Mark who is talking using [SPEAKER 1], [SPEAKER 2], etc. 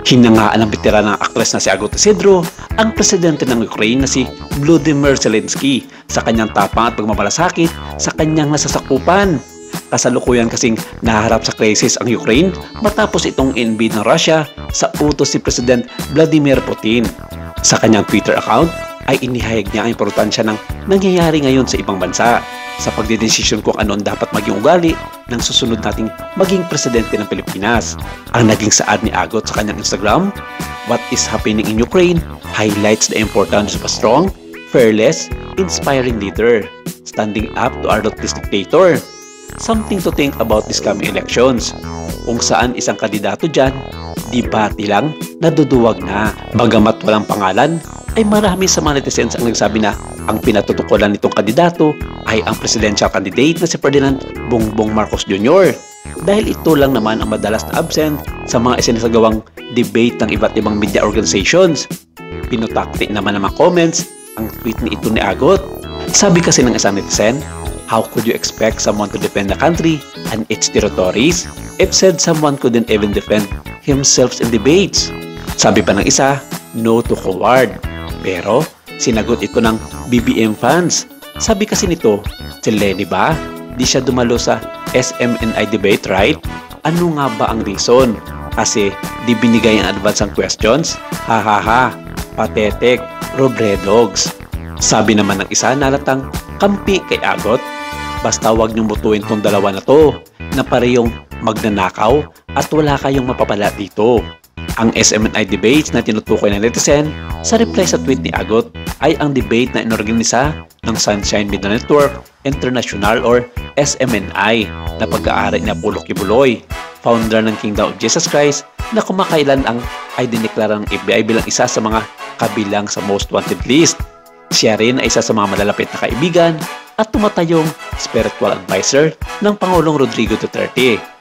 [SPEAKER 1] Hinangaan ng veteranang aktres na si Agot Isidro ang presidente ng Ukraine na si Volodymyr Zelensky sa kanyang tapang at pagmamalasakit sa kanyang nasasakupan. Kasalukuyan kasing naharap sa krisis ang Ukraine matapos itong invade ng Russia sa utos si President Vladimir Putin. Sa kanyang Twitter account ay inihayag niya ang importansya ng nangyayari ngayon sa ibang bansa sa pagdedesisyon kung ano ang dapat maging ugali ng susunod nating maging presidente ng Pilipinas. Ang naging saad ni Agot sa kanyang Instagram, "What is happening in Ukraine highlights the importance of a strong, fearless, inspiring leader, standing up to our ruthless dictator. Something to think about these coming elections." Kung saan isang kandidato dyan, debate lang, naduduwag na. Bagamat walang pangalan, ay marami sa mga netizens ang nagsabi na ang pinatutukulan nitong kandidato ay ang presidential candidate na si Ferdinand Bongbong Marcos Jr. Dahil ito lang naman ang madalas na absent sa mga isinasagawang debate ng iba't ibang media organizations. Pinutakti naman ng mga comments ang tweet ni ito ni Agot. Sabi kasi ng isang netizen, "How could you expect someone to defend the country and its territories if said someone couldn't even defend himself in debates?" Sabi pa ng isa, "No to coward." Pero sinagot ito ng BBM fans. Sabi kasi nito, si Lenny ba? Di siya dumalo sa SMNI debate, right? Ano nga ba ang reason? Kasi di binigay ang advance ang questions? Ha ha ha, pathetic, robredogs. Sabi naman ng isa nalatang kampi kay Agot, "Basta wag niyong butuin tong dalawa na to, na parehong magnanakaw at wala kayong mapapala dito." Ang SMNI debates na tinutukoy ng netizen sa reply sa tweet ni Agot ay ang debate na inorganisa ng Sunshine Media Network International or SMNI na pag-aari ni Apollo Kibuloy, founder ng Kingdom of Jesus Christ, na kumakailan ay diniklara ng FBI bilang isa sa mga kabilang sa most wanted list. Siya rin ay isa sa mga malalapit na kaibigan at tumatayong spiritual advisor ng Pangulong Rodrigo Duterte.